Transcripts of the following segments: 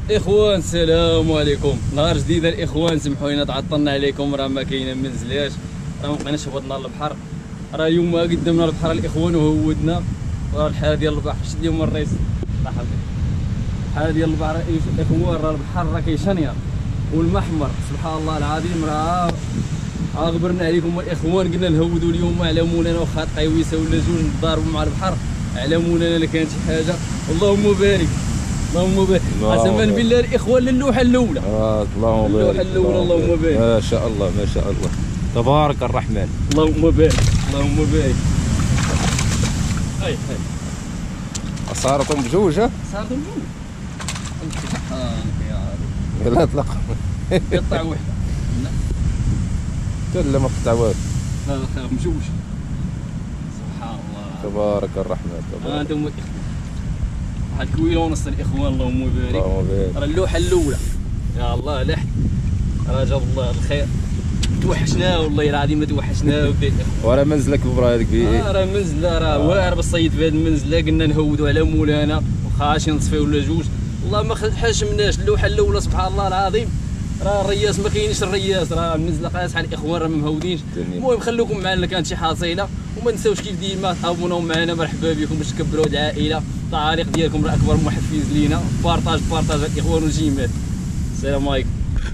الاخوان السلام عليكم. نهار جديد الاخوان، سمحوا لنا تعطلنا عليكم، راه ما كاينه ما نزلاش، راه ما بقيناش هبطنا للبحر، راه اليوم قدامنا البحر الاخوان وهودنا، راه الحاله ديال البحر شد اليوم الرئيس الله يحفظك، الحاله ديال البحر الاخوان، راه البحر راه كيشنيا والمحمر سبحان الله العظيم، راه غبرنا عليكم الاخوان، قلنا نهودوا اليوم على مولانا واخا قيويسه ولا جوج نضاربوا مع البحر على مولانا الا كانت شي حاجه، اللهم بارك اللهم بارك، قسما بالله الاخوان للوحه الاولى، اللهم بارك اللوحه الاولى اللهم بارك، ما شاء الله ما شاء الله تبارك الرحمن، اللهم بارك اللهم بارك. هاي صارتهم بجوج، ها صارتهم بجوج، سبحانك يا ربي، لا اطلق قطع وحده لا ما قطع والو، لا بجوج سبحان الله تبارك الرحمن تبارك. انتم الاخوان واحد كويله ونص الاخوان اللهم بارك، اللهم بارك، راه اللوحه الاولى يا الله لحد، راه جاب الله الخير، توحشنا والله العظيم ما توحشنا وراه منزلك ببرا هذيك راه منزله راه واعر بالصيد في هذه المنزله، قلنا نهودوا على مولانا واخا شي نصفي ولا جوج، والله ما حاشمناش اللوحه الاولى سبحان الله العظيم، راه الرياس ما كاينش الرياس، راه المنزله قاصحه الاخوان راه ما مهودينش، المهم خلوكم معنا كانت شي حصيله، وما نساوش كيف ديما تابوناو معنا، مرحبا بكم باش تكبروا العائله، التعاليق ديالكم راه اكبر محفز لينا، بارطاج الاخوان والجيمات، السلام عليكم.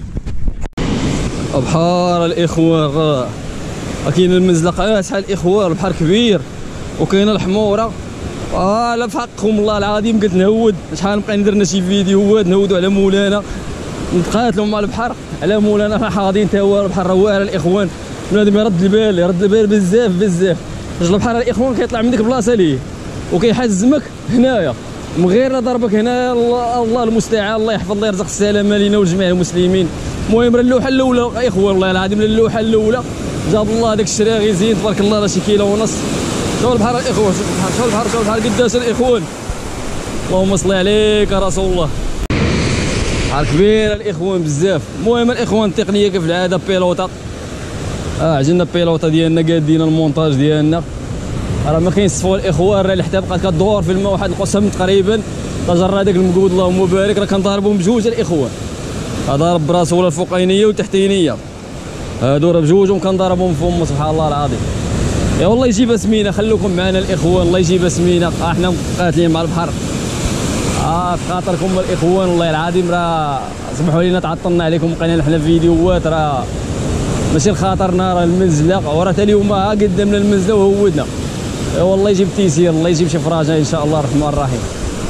بحار الاخوان راه كاين المنزله قاصحه الاخوان، البحر كبير وكاينه الحموره، لا بحقكم الله العظيم قلت نهود، شحال بقينا درنا شي فيديوهات نهودوا على مولانا، نتقاتلوا مع البحر على مولانا، حنا حاضين تا هو البحر راه واعر الاخوان، بنادم يرد البال بزاف بزاف، رجل البحر الاخوان كيطلع من ديك البلاصه ليه وكيحزمك هنايا، من غير ضربك هنا الله المستعان، الله يحفظ الله يرزق السلامه لينا ولجميع المسلمين. المهم راه اللوحه الاولى اخوان والله العظيم، اللوحه الاولى جاب الله داك الشراغي زين تبارك الله، راه شي كيلو ونص، شوف البحر الاخوان، شوف البحر قداش الاخوان، اللهم صل عليك يا رسول الله، بحر كبير الاخوان بزاف. المهم الاخوان التقنيه كيف العاده بيلوطه، عجلنا البيلوطه ديالنا قادين المونتاج ديالنا، راه ما كينصفوا الاخوان، راه الحتى بقات كدور في الماء واحد القسم تقريبا تجرى داك المقود اللهم بارك، راه كنضاربهم بجوج الاخوان، ضارب براسو ولا الفوقانيه والتحتينيه، هادو راه بجوجهم كنضربهم فم سبحان الله العظيم. يا والله يجيبها سمينه، خلوكم معنا الاخوان الله يجيبها سمينه، حنا مقاتلين مع البحر، في خاطركم الاخوان والله العظيم، راه سمحوا لينا تعطلنا عليكم، بقينا نحن فيديوهات، راه ماشي لخاطرنا، راه المنزله وراه حتى اليوم قدامنا المنزله وهودنا، والله يجيب تيسير، الله يجيب شي فرجه ان شاء الله الرحمن الرحيم.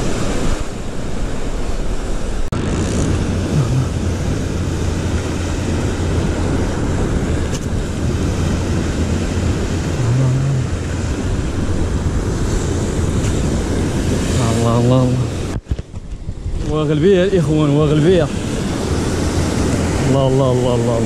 الله الله الله واغل بيها الاخوان واغل بيها، الله الله الله الله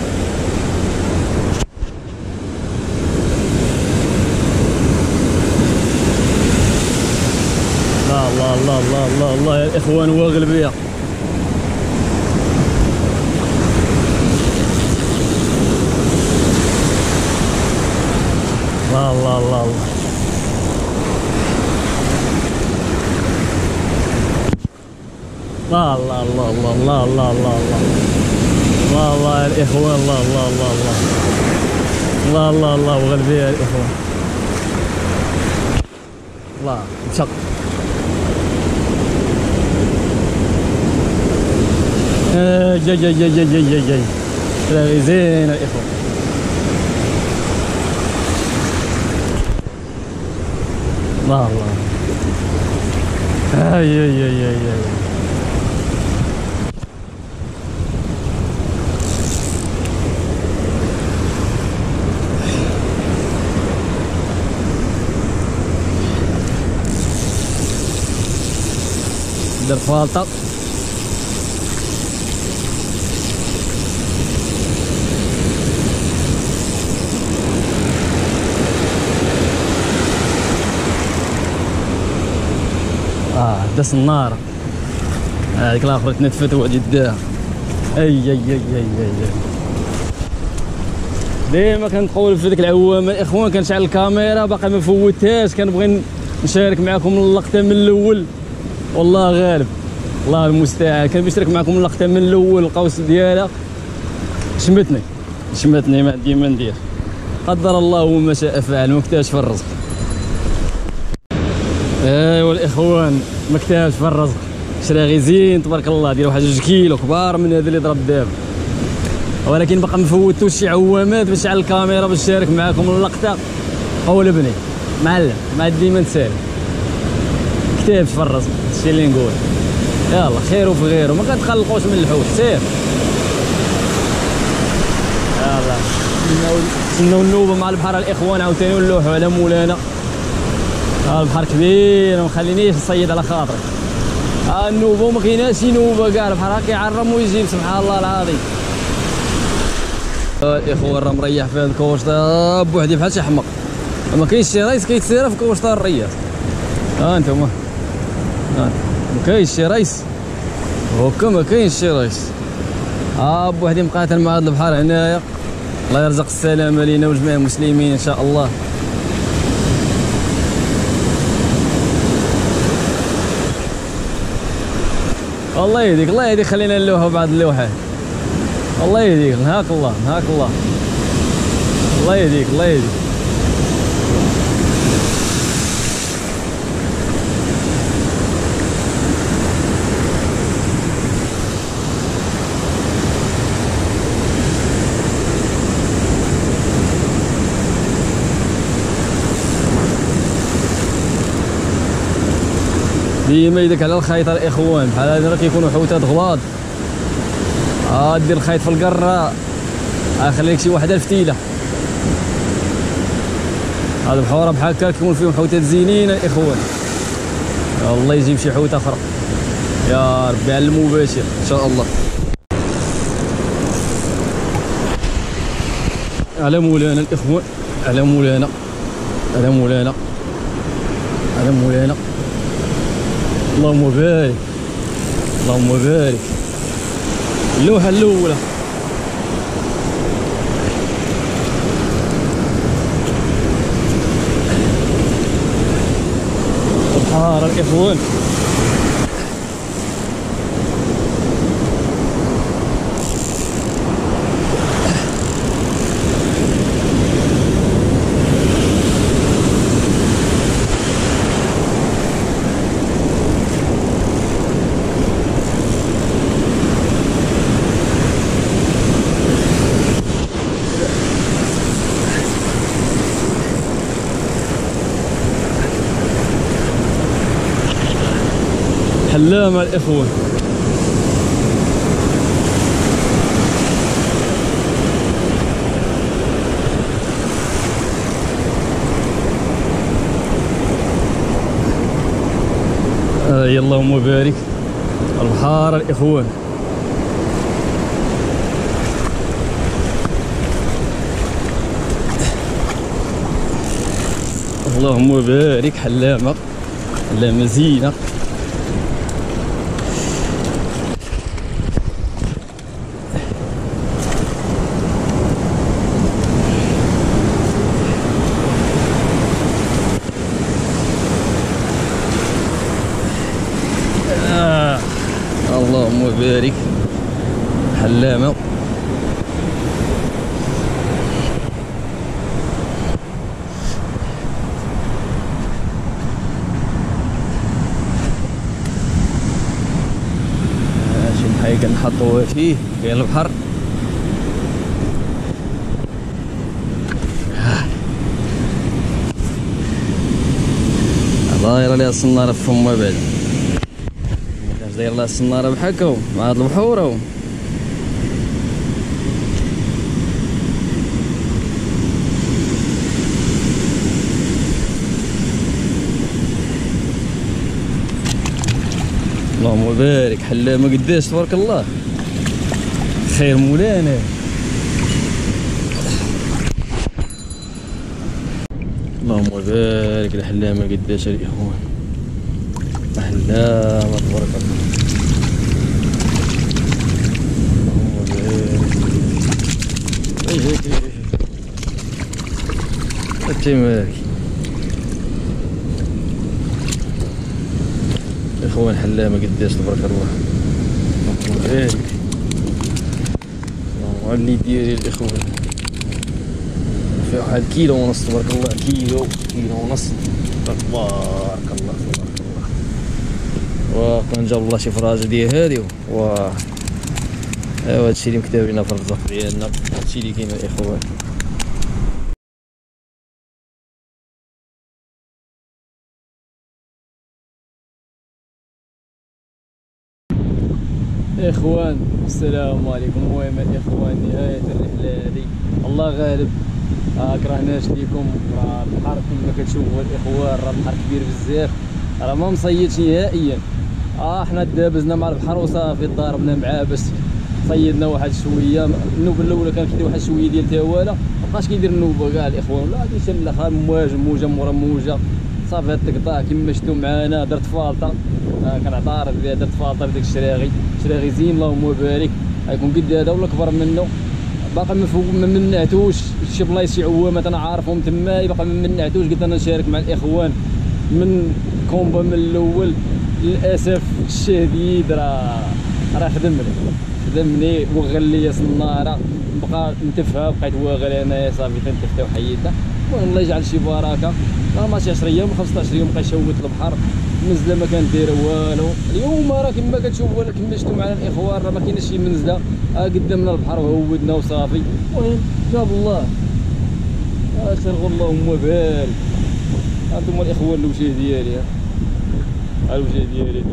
الله الله الله الله الله يا الاخوان واغل بيها، الله الله الله الله الله الله الله الله الله الله الله الله الله يا الاخوان، الله الله الله الله الله الله الله وغل بيها يا الاخوان، الله مشق جاي جاي جاي جاي جاي جاي جاي زين يا اخوان، الله الله اي اي اي اي دار فالطه داس النار، هذيك الاخرى تنتفت وغادي داها، اي اي اي اي اي ديما كنقول في ديك العوامه الاخوان، كنشعل الكاميرا باقي ما فوتهاش، كنبغي نشارك معكم اللقطه من الاول، والله غالب الله المستعان. كان بيشترك معكم اللقطه من الاول، القوس ديالها شمتني ما عندي ما ندير. قدر الله وما شاء فعل، ما اكتاش في الرزق. ايوا الاخوان ما اكتاش في الرزق، شرا غي زين تبارك الله، ديال واحد 2 كيلو كبار من هذا اللي ضرب دابا، ولكن باقا ما فوتوش شي عوامات باش على الكاميرا باش نشارك معكم اللقطه. قول بني معلم ما عندي ما نسالي، كتاب في الرزق هادشي اللي نقول. يلا خير وفي غيره، ما كتقلقوش من الحوت، سير يلا نستناو النوبه مع البحر الاخوان عاوتاني ونلوحوا على مولانا. البحر كبير ما مخلينيش نصيد على خاطري. النوبه وما كايناش شي نوبه كاع، البحر كيعرم ويجيب سبحان الله العظيم. الاخوان راه مريح في هذا الكوشطه بوحدي بحال شي حمق، ما كاينش شي رايس كيتسير في كوشطه الرياض. انتما ما كاينش شي رايس هكا، ما كاينش شي رايس. بوحدي مقاتل مع هذا البحر هنايا. الله يرزق السلامه لينا وجميع المسلمين ان شاء الله. الله يهديك الله يهديك، خلينا نلوحوا بعض اللوحات. الله يهديك، نهاك الله نهاك الله، الله يهديك الله يهديك. ديما يدك على الخيط الاخوان، بحال هذا راه كيكونوا حوتات غلاظ. دير الخيط في القره، خلي لك شي وحده الفتيله. هاد البحوره بحال هكا كيكون فيهم حوتات زينين الاخوان. الله يجيب شي حوته اخرى يا ربي على المباشر ان شاء الله. على مولانا الاخوان، على مولانا على مولانا على مولانا. اللهم بارك اللهم بارك. اللوحه الاولى البحر الاخوان. حلامة الإخوة. اللهم بارك. البحار الإخوان. اللهم بارك. حلامة حلامة زينة. اللهم بارك. حلامة. شي محايا كنحطوها فيه كاين البحر. الله يرى ليها الصنارة في فمها بعدا. داير لها الصنارة بحال هكا مع هاد البحورة. اللهم بارك. حلامة قداش تبارك الله. خير مولانا. اللهم بارك. الحلامة قداش الاخوان. حلامة تبارك الله. التمارك الاخوان حلامه قداش تبارك الله. بارك اللي ديالي الاخوان فيها واحد كيلو ونص تبارك الله. كيلو ونص تبارك الله تبارك الله. وكان جاب الله شي فراجه ديال هادي و ايوا هادشي اللي مكتوب لنا في الرزق ديالنا، هادشي اللي كاين الاخوان. اخوان السلام عليكم. المهم الاخوان نهايه الرحله هذه الله غالب. كرهناش ليكم راه البحر كما كتشوفوا الاخوان، راه البحر كبير بزاف، راه ما مصيدش نهائيا. حنا دابزنا مع البحر وصافي ضاربنا معاه بس صيدنا واحد شويه. النوبه الاولى كان كيدير واحد شويه ديال تهواله، مابقاش كيدير النوبه كاع الاخوان، ولا غادي يشلخ موجه مورا موجه صافي. هاد التقطاع كما شفتوا معانا درت فالطه، كنعترف بها، درت فالطه بداك الشراغي زين اللهم بارك. غيكون قد هذا ولا كبر منه، باقي ما منعتوش. شي بلايص شي عوامات انا عارفهم تما باقي ما منعتوش. قلت انا نشارك مع الاخوان من كومبا من الاول. للاسف الشديد راه خدمني وغل لي الناره، بقى نتفها بقيت واغل انايا صافي تنتفتا وحيدنا. المهم الله يجعل شي بركه. راه ماشي 10 ايام 15 يوم بقى يشوت البحر، المنزله ما كان دايره والو. اليوم راه كما كتشوفوا كما شفتوا معنا الاخوان راه ما كاينش شي منزله، قدامنا البحر وهودنا وصافي. المهم جاب الله شرغوا اللهم بارك. هانتوما الاخوان الوجه ديالي، الوجه ديالي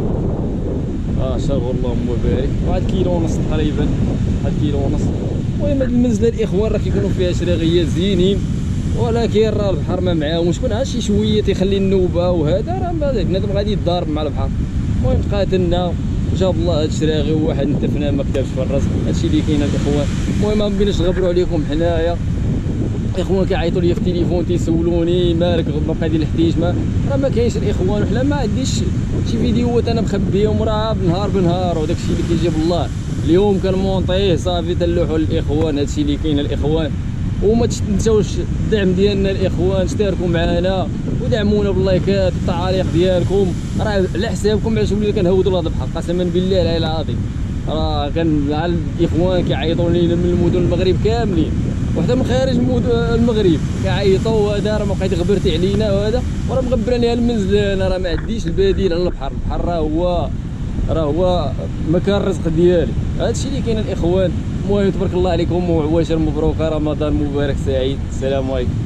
شرغوا اللهم بارك. واحد كيلو ونص تقريبا، واحد كيلو ونص. المهم هاد المنزله الاخوان راه كيكونوا فيها شراغيات زينين، ولكن راه البحر ما معاهمش. كون عاد شي شويه تيخلي النوبه وهذا راه بنادم غادي يتضارب مع البحر. المهم تقاتلنا وجاب الله هاد الشراغي وواحد نتفنا ما كتبش في الرزق. هادشي اللي كاين الاخوان. المهم ما بغيناش نغبروا عليكم حنايا. الاخوان كيعيطوا لي في التليفون تيسولوني مالك باقي ديال الحتيجمه، راه ما كاينش الاخوان. وحنا ما عنديش شي فيديوهات انا مخبيهم، راه بنهار وداك الشيء اللي كيجيب الله. اليوم كنمونطيه صافي تنلوحوا للاخوان. هادشي اللي كاين الاخوان. وما تنساوش الدعم ديالنا الاخوان، اشتركوا معنا ودعمونا باللايكات والتعاليق ديالكم. راه على حسابكم علاش ولينا كنهودوا لهذا البحر قسما بالله العلي العظيم. راه كان مع الاخوان كيعيطوا لينا من المدن المغرب كاملين وحتى من خارج المغرب كيعيطوا، وهذا راه ما بقيت غبرتي علينا وهذا، وراه مغبراني المنزل. انا راه ما عنديش البديل على البحر. البحر راه هو مكان الرزق ديالي. هادشي اللي كاين الاخوان. المهم تبارك الله عليكم وعواشر مبروكه، رمضان مبارك سعيد. السلام عليكم.